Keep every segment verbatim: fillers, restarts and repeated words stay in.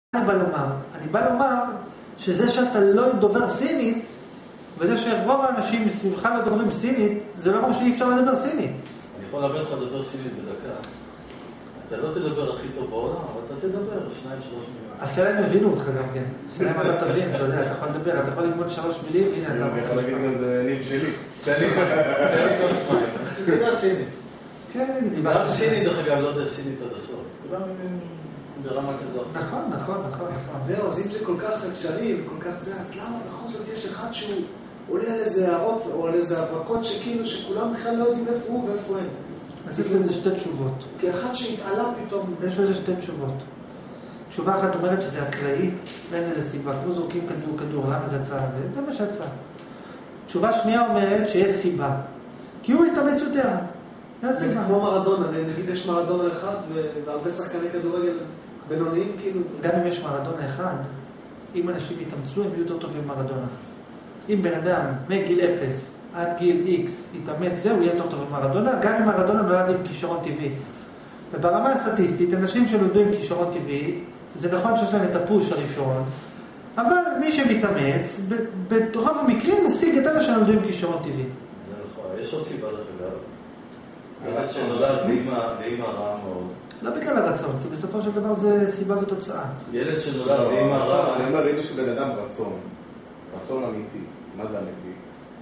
אני בא לומר? אני בא לומר שזה שאתה לא דובר סינית, וזה שרוב האנשים מסביבך לא דוברים סינית, זה לא אומר שאי אפשר לדבר סינית. אני יכול להבין לך לדבר סינית בדקה. אתה לא תדבר הכי טוב בעולם, אבל אתה תדבר שניים, שלוש מילים. השאלה הם הבינו אותך גם כן. השאלה אם אתה תבין, אתה יודע, אתה יכול לדבר, אתה יכול ללמוד שלוש מילים, הנה אתה... אני יכול להגיד גם זה ניב שלי. תן לי כוס מים. אני יודע סינית. כן, אני דיברתי. גם סינית, דרך אגב, לא יודע סינית עד הסוף. כולם הם ברמה כזאת. נכון, נכון, נכון, נכון. זהו, אז אם זה כל כך אפשרי וכל כך זה, אז למה בכל זאת יש אחד שהוא עולה על איזה הערות או על איזה הברקות שכאילו שכולם בכלל לא יודעים איפה הוא ואיפה הם? אז יש לזה שתי תשובות. כי אחד שהתעלה פתאום... יש לזה שתי תשובות. תשובה אחת אומרת שזה אקראי, אין איזה סיבה, כמו זורקים כדור כדור, למה זה הצעה הזה? זה מה שהצעה. תשובה שנייה אומרת שיש סיבה, כי הוא יתאמץ יותר. זה כמו מרדונה, נגיד יש מרדונה אחד והרבה שחקני כדורגל בינוניים כאילו... גם אם יש מרדונה אחד, אם אנשים יתאמצו, הם יהיו יותר טובים מרדונה. אם בן אדם מגיל אפס עד גיל איקס יתאמץ, זהו יהיה יותר טוב במרדונה, גם אם מרדונה נולד עם כישרון טבעי. וברמה הסטטיסטית, אנשים שנולדו עם כישרון טבעי, זה נכון שיש להם את הפוש הראשון, אבל מי שמתאמץ, ברוב המקרים משיג את אלה שנולדו עם כישרון טבעי. זה נכון, יש עוד סיבה דרך אגב. ילד שנולד לאמא רעה מאוד. לא בגלל הרצון, כי בסופו של דבר זה סיבה ותוצאה. ילד שנולד לאמא רעה... אני אומר, ראינו שבן אדם רצון. רצון אמיתי. מה זה אמיתי?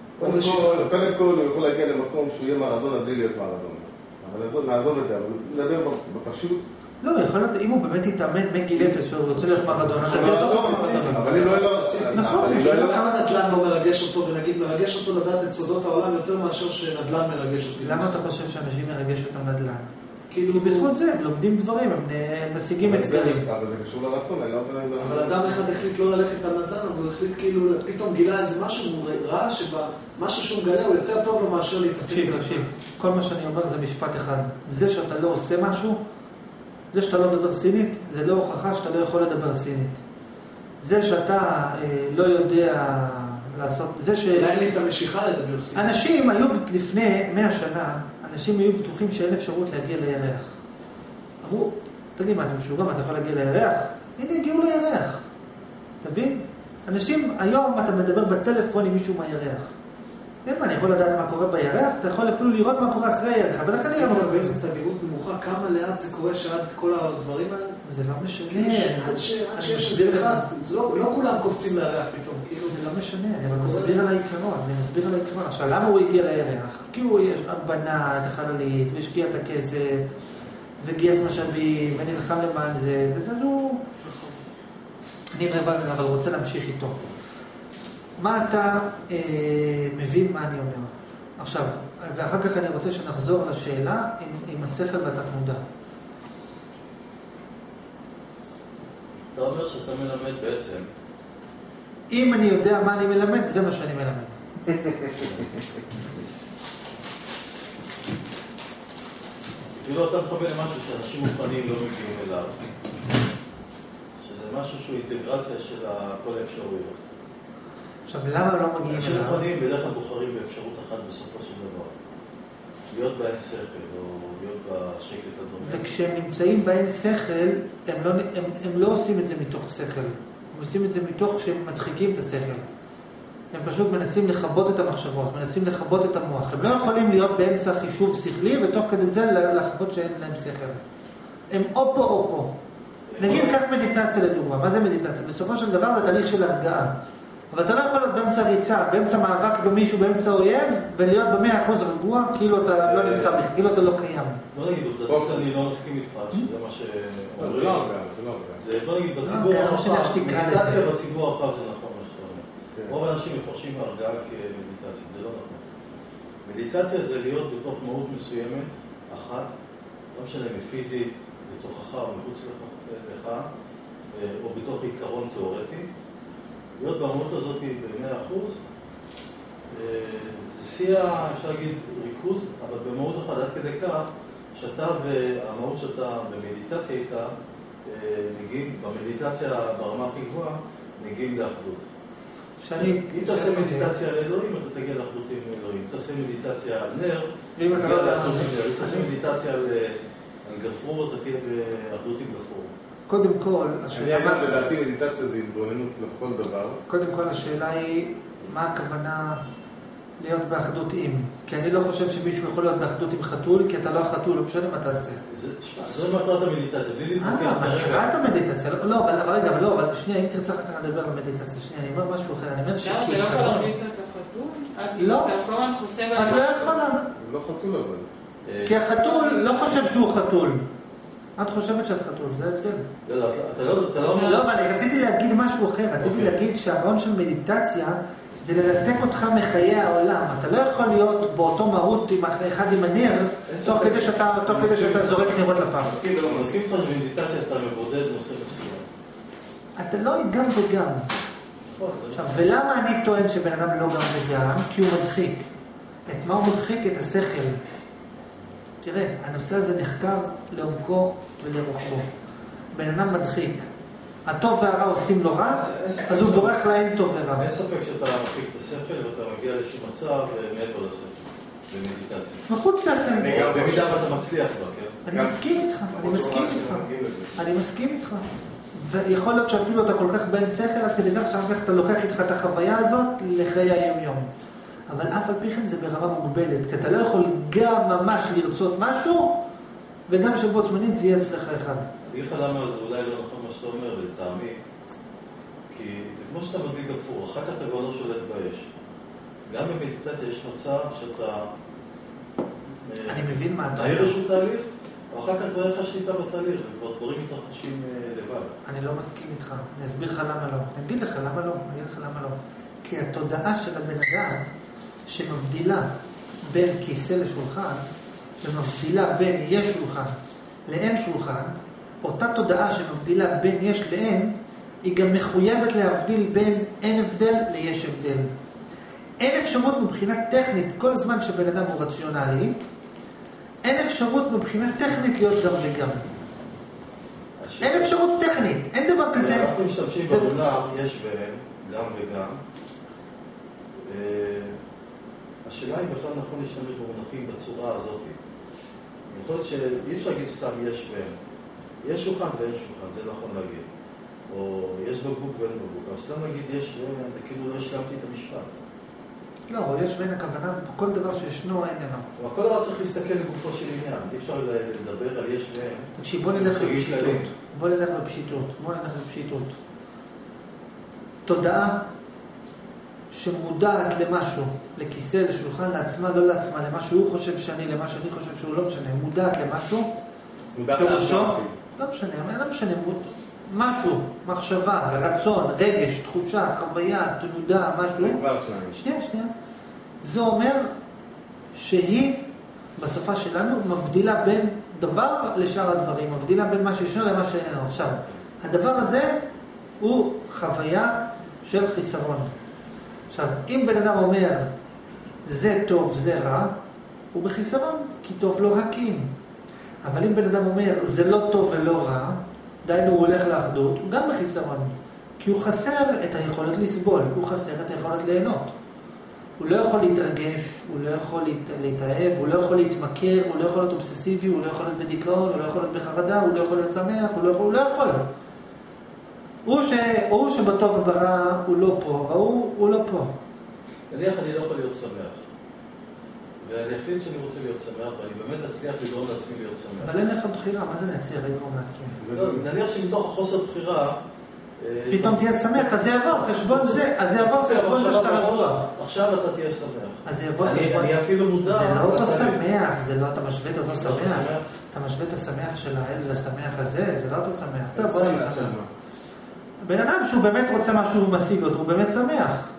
קודם כל הוא יכול להגיע למקום שהוא יהיה מרדונה בלי להיות מרדונה. אבל נעזוב את זה, אבל נדבר בפשוט. לא, יכול להיות, אם הוא באמת יתאמן מגיל אפס והוא רוצה להיות מרדונה, זה יותר טוב מרדונה. אבל אני לא אלא... נכון, כמה נדל"ן לא מרגש אותו, ונגיד מרגש אותו לדעת את סודות העולם יותר מאשר שנדל"ן מרגש אותי. למה אתה חושב שאנשים מרגש אותם נדל"ן? כי בזכות זה הם לומדים דברים, הם משיגים אתגרים. אבל זה קשור לרצון, אני לא... אבל אדם אחד החליט לא ללכת על נדל"ן, אבל הוא החליט כאילו, פתאום גילה איזה משהו, והוא ראה שמשהו שהוא מגלה הוא יותר טוב לו מאשר להתעסק. תקשיב, תקשיב. כל מה שאני אומר זה משפט אחד. זה שאתה לא עושה משהו, זה שאתה לא דובר סינית, זה לא הוכחה שאתה לא יכול לדבר סינית. זה שאתה לא יודע לעשות... זה ש... אין לי את המשיכה לדבר סינית. אנשים היו לפני מאה שנה, אנשים היו בטוחים שאין אפשרות להגיע לירח. אמרו, תגיד מה, אתם משוגעים, אתה יכול להגיע לירח? הנה, הגיעו לירח. תבין? אנשים, היום אתה מדבר בטלפון עם מישהו מהירח. אין מה, אני יכול לדעת מה קורה בירח? אתה יכול אפילו לראות מה קורה אחרי הירח, אבל איך אני אמור? באיזו תדירות נמוכה, כמה לאט זה קורה שעד כל הדברים האלה? זה לא משנה. עד שיש איזה אחד, לא כולם קופצים לירח פתאום. זה לא משנה, אני מסביר על העיקרון, אני מסביר על העיקרון. עכשיו, למה הוא הגיע לירח? כי הוא בנה את החללית, והשקיע את הכסף, וגייס משאבים, ונלחם למען זה, וזה הוא... אני אבל רוצה להמשיך איתו. מה אתה אה, מבין מה אני אומר? עכשיו, ואחר כך אני רוצה שנחזור לשאלה עם, עם השכל והתת מודע. אתה אומר שאתה מלמד בעצם. אם אני יודע מה אני מלמד, זה מה שאני מלמד. כאילו אתה מכוון למשהו שאנשים מוכנים לא מגיעים אליו. שזה משהו שהוא אינטגרציה של כל האפשרויות. עכשיו, למה לא מגיעים אליו? אנשים מוכנים בדרך כלל בוחרים באפשרות אחת בסופו של דבר. להיות באין שכל, או להיות בשקט הדומה. וכשהם נמצאים באין שכל, הם לא, הם, הם לא עושים את זה מתוך שכל. הם עושים את זה מתוך שהם מדחיקים את השכל. הם פשוט מנסים לכבות את המחשבות, מנסים לכבות את המוח. הם לא יכולים להיות באמצע חישוב שכלי, ותוך כדי זה לחוות שאין להם שכל. הם או פה או פה. נגיד, קח מדיטציה לדוגמה. מה זה מדיטציה? בסופו של דבר זה תהליך של הרגעה. אבל אתה לא יכול להיות באמצע ריצה, באמצע מאבק במישהו, באמצע אויב, ולהיות במאה אחוז רגוע, כאילו אתה לא נמצא, כאילו אתה לא קיים. לא נגיד, עובדתית אני לא מסכים איתך, שזה מה ש... זה לא הרבה, זה לא הרבה. בוא נגיד, בציבור הרחב, מדיטציה בציבור הרחב זה נכון מה שאתה אומר. רוב האנשים מפרשים הרגעה כמדיטציה, זה לא נכון. מדיטציה זה להיות בתוך מהות מסוימת, אחת, לא משנה מפיזית, בתוכך או מחוץ לך, או בתוך עיקרון תיאורטי. להיות במהות הזאת ב-מאה אחוז, זה שיא, אפשר להגיד, ריכוז, אבל במהות אחת עד כדי כך, שאתה והמהות שאתה במדיטציה איתה, מגיעים, במדיטציה ברמה הכי גבוהה, מגיעים לאחדות. שאני... אם תעשה מדיטציה על אלוהים, אתה תגיע לאחדות עם אלוהים. אם תעשה מדיטציה על נר, תגיע לאחדות עם נר. אם תעשה מדיטציה על גפרור, אתה תגיע לאחדות עם גפרור. קודם כל, השאלה... אני אגב, לדעתי מדיטציה זה התבוננות לכל דבר. קודם כל, השאלה היא, מה הכוונה להיות באחדות עם? כי אני לא חושב שמישהו יכול להיות באחדות עם חתול, כי אתה לא החתול, לא משנה מה תעשה. זו מטרת המדיטציה, בלי להתפקח כרגע. מטרת המדיטציה, לא, אבל רגע, אבל לא, אבל שנייה, אם תרצה לך לדבר על מדיטציה, שנייה, אני אומר משהו אחר, אני אומר שכאילו... אתה לא יכול להרגיש את החתול? לא. אתה כל הזמן חושב על... את לא יכולה. לא חתול אבל. כי החתול לא חושב שהוא חתול. את חושבת שאת חתול, זה ההבדל. לא, לא, אתה לא... אתה לא... לא, אבל אני רציתי להגיד משהו אחר, רציתי להגיד שהרעיון של מדיטציה זה לנתק אותך מחיי העולם. אתה לא יכול להיות באותו מהות עם אחד עם הנר, תוך כדי שאתה, תוך כדי שאתה זורק נרות לפח. מסכים, מסכים לך שבמדיטציה אתה מבודד נושא מסוים. אתה לא גם וגם. עכשיו, ולמה אני טוען שבן אדם לא גם וגם? כי הוא מדחיק. את מה הוא מדחיק? את השכל. תראה, הנושא הזה נחקר לעומקו ולרוחבו. בן אדם מדחיק. הטוב והרע עושים לו רע, אז הוא בורח לאין טוב ורע. אין ספק שאתה מדחיק את השכל ואתה מגיע לאיזשהו מצב מעבר לשכל, במדיטציה. מחוץ שכל. במידה ואתה מצליח כבר, כן? אני מסכים איתך, אני מסכים איתך. אני מסכים איתך. ויכול להיות שאפילו אתה כל כך בין שכל, עד כדי כך שאחר כך אתה לוקח איתך את החוויה הזאת לחיי היום-יום. אבל אף על פי כן זה ברמה מוגבלת, כי אתה לא יכול גם ממש לרצות משהו, וגם שבו זמנית זה יהיה אצלך אחד. אני אגיד לך למה זה אולי לא נכון מה שאתה אומר, לטעמי, כי זה כמו שאתה מדליק גפרור, אחר כך אתה כבר לא שולט באש. גם במדיטציה יש מצב שאתה... אני מבין מה אתה אומר. העיר איזשהו תהליך, ואחר כך כבר אין לך שליטה בתהליך, זה כבר דברים מתרחשים לבד. אני לא מסכים איתך, אני אסביר לך למה לא. אני אגיד לך למה לא, אני אגיד לך למה לא. כי התודעה של הבן אדם שמבדילה בין כיסא לשולחן, ומבדילה בין יש שולחן לאין שולחן, אותה תודעה שמבדילה בין יש לאין, היא גם מחויבת להבדיל בין אין הבדל ליש הבדל. אין אפשרות מבחינה טכנית, כל זמן שבן אדם הוא רציונלי, אין אפשרות מבחינה טכנית להיות גם וגם. אין אפשרות טכנית, אין דבר כזה. אנחנו משתמשים במונח יש ואין, גם וגם. השאלה היא בכלל נכון להשתמש במונחים בצורה הזאת. יכול להיות שאי אפשר להגיד סתם יש ואין. יש שולחן ואין שולחן, זה נכון להגיד. או יש בקבוק ואין בקבוק. אבל סתם להגיד יש ואין, זה כאילו לא השלמתי את המשפט. לא, יש ואין הכוונה, כל דבר שישנו אין אינו. אבל כל דבר צריך להסתכל לגופו של עניין. אי אפשר לדבר על יש ואין. תקשיב, בוא נלך לפשיטות. בוא נלך לפשיטות. בוא נלך לפשיטות. תודעה שמודעת למשהו, לכיסא, לשולחן, לעצמה, לא לעצמה, למה שהוא חושב שאני, למה שאני חושב שהוא לא משנה, מודעת למשהו, פירושו, לא משנה, לא משנה, משהו, מחשבה, רצון, רגש, תחושה, חוויה, תנודה, משהו, שנייה, שנייה, זה אומר שהיא, בשפה שלנו, מבדילה בין דבר לשאר הדברים, מבדילה בין מה שישנו למה שאיננו. עכשיו, הדבר הזה הוא חוויה של חיסרון. עכשיו, אם בן אדם אומר, זה טוב, זה רע, הוא בחיסרון, כי טוב לא רק אם. אבל אם בן אדם אומר, זה לא טוב ולא רע, דיינו הוא הולך לאחדות, הוא גם בחיסרון. כי הוא חסר את היכולת לסבול, הוא חסר את היכולת ליהנות. הוא לא יכול להתרגש, הוא לא יכול להתאהב, הוא לא יכול להתמכר, הוא לא יכול להיות אובססיבי, הוא לא יכול להיות בדיכאון, הוא לא יכול להיות בחרדה, הוא לא יכול להיות שמח, הוא לא יכול, הוא לא יכול. הוא, ש... הוא שבטוב וברע הוא לא פה, הוא, הוא לא פה. נניח אני לא יכול להיות שמח. ואני החליט שאני רוצה להיות שמח, ואני באמת אצליח לגרום לעצמי להיות שמח. אבל אין לך בחירה, מה זה נצליח לגרום לעצמי? נניח שמתוך החוסר בחירה... פתאום תהיה שמח, אז זה יעבור חשבון זה, אז זה יעבור חשבון זה שאתה רגוע. עכשיו אתה תהיה שמח. אז זה יעבור חשבון... אני אפילו מודע... זה לא אותו שמח, זה לא, אתה משווה את אותו שמח. אתה משווה את השמח של האל לשמח הזה, זה לא אותו שמח. טוב, בוא נשמח. בן אדם שהוא באמת רוצה משהו ומשיג אותו, הוא באמת שמח.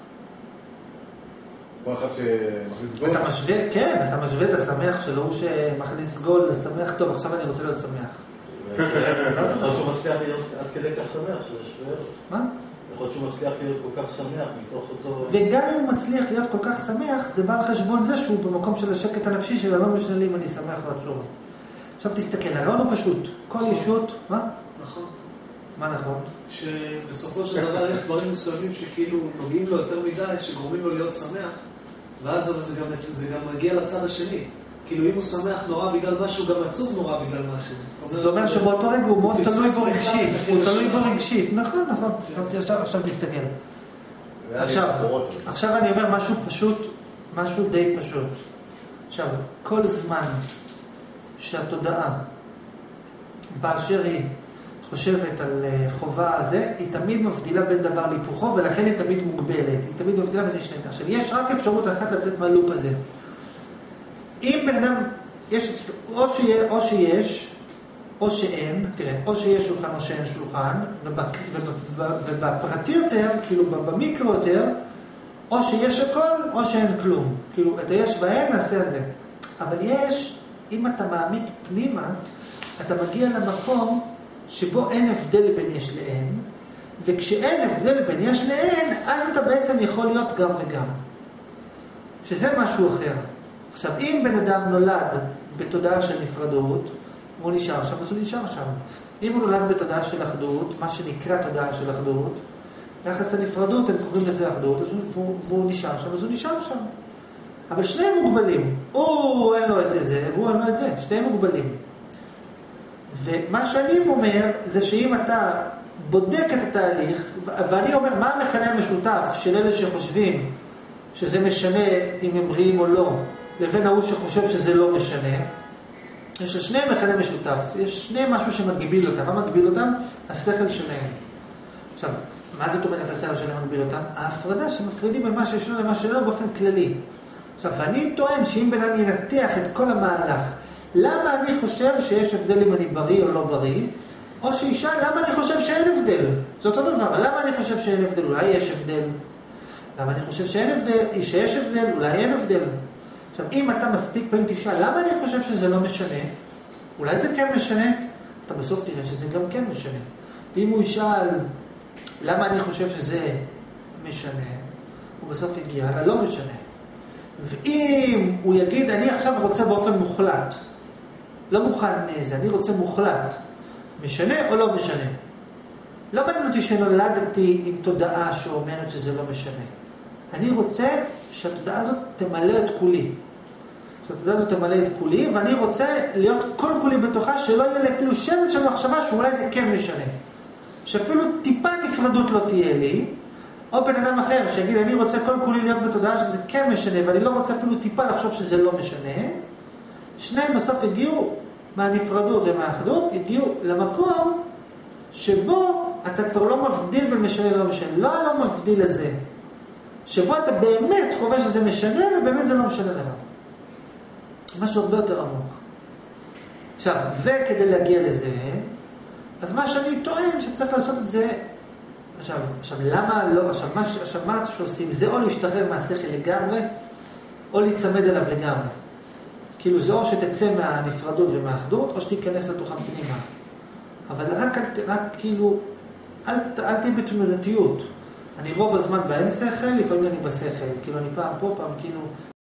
פה אחד שמכניס גול? אתה משווה, כן, אתה משווה את השמח שלו, הוא שמכניס גול לשמח, טוב, עכשיו אני רוצה להיות שמח. יכול להיות שהוא מצליח להיות עד כדי כך שמח, שזה שווה. מה? יכול להיות שהוא מצליח להיות כל כך שמח מתוך אותו... וגם אם הוא מצליח להיות כל כך שמח, זה בא על חשבון זה שהוא במקום של השקט הנפשי שלו, לא משנה לי אם אני שמח או עצוב. עכשיו תסתכל, הרעיון הוא פשוט. כל ישות, מה? נכון. מה נכון? שבסופו של דבר יש דברים מסוימים שכאילו נוגעים לו יותר מדי, שגורמים לו להיות שמח, ואז זה גם, זה גם מגיע לצד השני. כאילו אם הוא שמח נורא בגלל משהו, גם עצוב נורא בגלל משהו. זאת אומרת שבאותו רגע הוא מאוד תלוי בו רגשית. הוא תלוי בו רגשית. נכון, נכון. עכשיו תסתכל. עכשיו, עכשיו אני אומר משהו פשוט, משהו די פשוט. עכשיו, כל זמן שהתודעה באשר היא חושבת על חובה הזה, היא תמיד מבדילה בין דבר להיפוכו, ולכן היא תמיד מוגבלת. היא תמיד מבדילה בין שניהם. עכשיו, יש רק אפשרות אחת לצאת מהלופ הזה. אם בן אדם, יש, או, שיה, או שיש, או שאין, תראה, או שיש שולחן או שאין שולחן, ובפרטי יותר, כאילו במיקרו יותר, או שיש הכל, או שאין כלום. כאילו, את היש והאין, נעשה את זה. אבל יש, אם אתה מעמיק פנימה, אתה מגיע למקום שבו אין הבדל בין יש לאין, וכשאין הבדל בין יש לאין, אז אתה בעצם יכול להיות גם וגם. שזה משהו אחר. עכשיו, אם בן אדם נולד בתודעה של נפרדות, הוא נשאר שם, אז הוא נשאר שם. אם הוא נולד בתודעה של אחדות, מה שנקרא תודעה של אחדות, ביחס לנפרדות הם קוראים לזה אחדות, אז הוא, והוא נשאר שם, אז הוא נשאר שם. אבל שניהם מוגבלים. הוא אין לו את זה, והוא אין לו את זה. שניהם מוגבלים. ומה שאני אומר, זה שאם אתה בודק את התהליך, ואני אומר, מה המכנה המשותף של אלה שחושבים שזה משנה אם הם בריאים או לא, לבין ההוא שחושב שזה לא משנה, יש שני מכנה משותף, יש שני משהו שמגביל אותם. מה מגביל אותם? השכל שלהם. עכשיו, מה זאת אומרת השכל שלהם מגביל אותם? ההפרדה שמפרידים בין מה שישנו למה שלא באופן כללי. עכשיו, ואני טוען שאם בן אדם ינתח את כל המהלך, למה אני חושב שיש הבדל אם אני בריא או לא בריא, או שישאל למה אני חושב שאין הבדל. זה אותו דבר, למה אני חושב שאין הבדל? אולי יש הבדל. למה אני חושב שאין הבדל? שיש הבדל, אולי אין הבדל. עכשיו, אם אתה מספיק פעמים תשאל, למה אני חושב שזה לא משנה? אולי זה כן משנה? אתה בסוף תראה שזה גם כן משנה. ואם הוא ישאל, למה אני חושב שזה משנה? הוא בסוף יגיע, אבל לא משנה. ואם הוא יגיד, אני עכשיו רוצה באופן מוחלט, לא מוכן זה, אני רוצה מוחלט, משנה או לא משנה? לא מעניין אותי שנולדתי עם תודעה שאומרת שזה לא משנה. אני רוצה שהתודעה הזאת תמלא את כולי. שהתודעה הזאת תמלא את כולי, ואני רוצה להיות כל כולי בתוכה, שלא יהיה לי אפילו שמץ של מחשבה שאולי זה כן משנה. שאפילו טיפה נפרדות לא תהיה לי, או בן אדם אחר שיגיד, אני רוצה כל כולי להיות בתודעה שזה כן משנה, ואני לא רוצה אפילו טיפה לחשוב שזה לא משנה. שניהם בסוף הגיעו מהנפרדות ומהאחדות, הגיעו למקום שבו אתה כבר לא מבדיל בין משנה ללא משנה. לא לא מבדיל לזה. שבו אתה באמת חווה שזה משנה, ובאמת זה לא משנה לך. משהו הרבה יותר עמוק. עכשיו, וכדי להגיע לזה, אז מה שאני טוען שצריך לעשות את זה, עכשיו, עכשיו למה לא, עכשיו מה, עכשיו מה שעושים, זה או להשתחרר מהשכל לגמרי, או להצמד אליו לגמרי. כאילו זה או שתצא מהנפרדות ומהאחדות, או שתיכנס לתוכם פנימה. אבל רק, רק כאילו, אל, אל תהיה בתנודתיות. אני רוב הזמן באין שכל, לפעמים אני בשכל. כאילו אני פעם פה, פעם כאילו...